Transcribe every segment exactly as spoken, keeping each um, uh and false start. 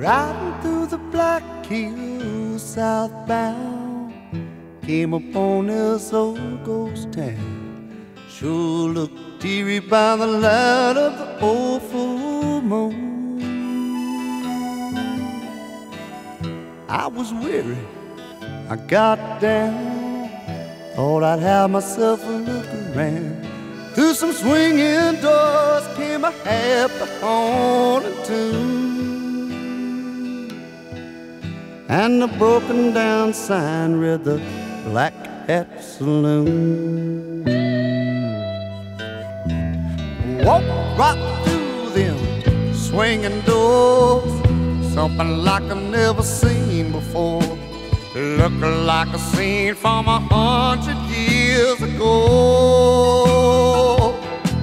Riding through the Black Hills southbound, came upon this old ghost town. Sure looked eerie by the light of the old full moon. I was weary, I got down, thought I'd have myself a look around. Through some swinging doors came a happy haunting tune, and a broken down sign read the Black Hat Saloon. Walked right through them swinging doors, something like I've never seen before. Looked like a scene from a hundred years ago.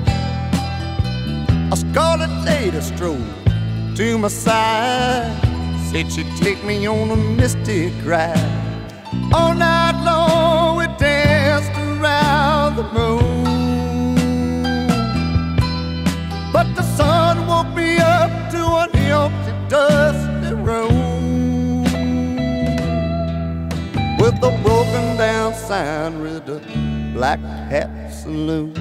A scarlet lady strolled to my side, said she'd take me on a mystic ride. All night long we danced around the moon, but the sun woke me up to an empty, dusty room with a broken down sign read the Black Hat Saloon.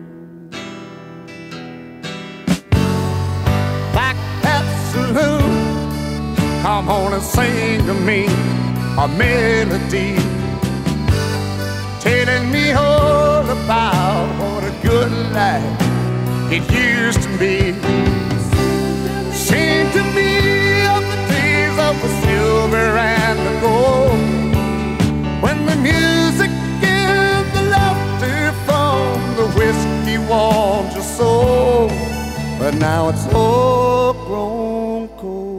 Black Hat Saloon, come on and sing to me a melody, telling me all about what a good life it used to be. Sing to me of the days of the silver and the gold, when the music and the laughter from the whiskey warmed your soul. But now it's all grown cold.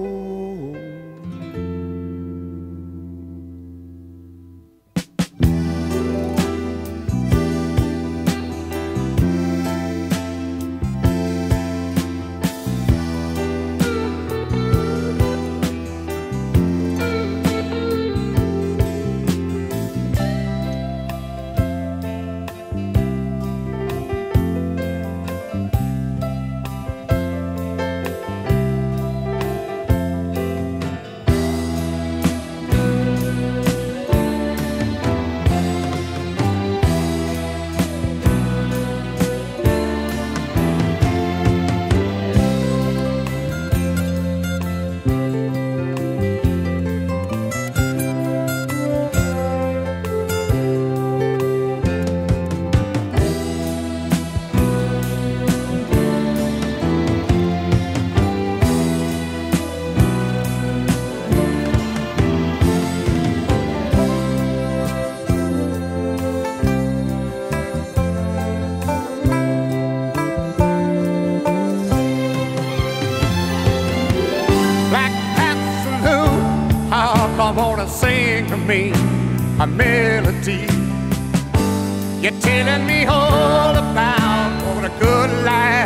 Come on and sing to me a melody. You're telling me all about what a good life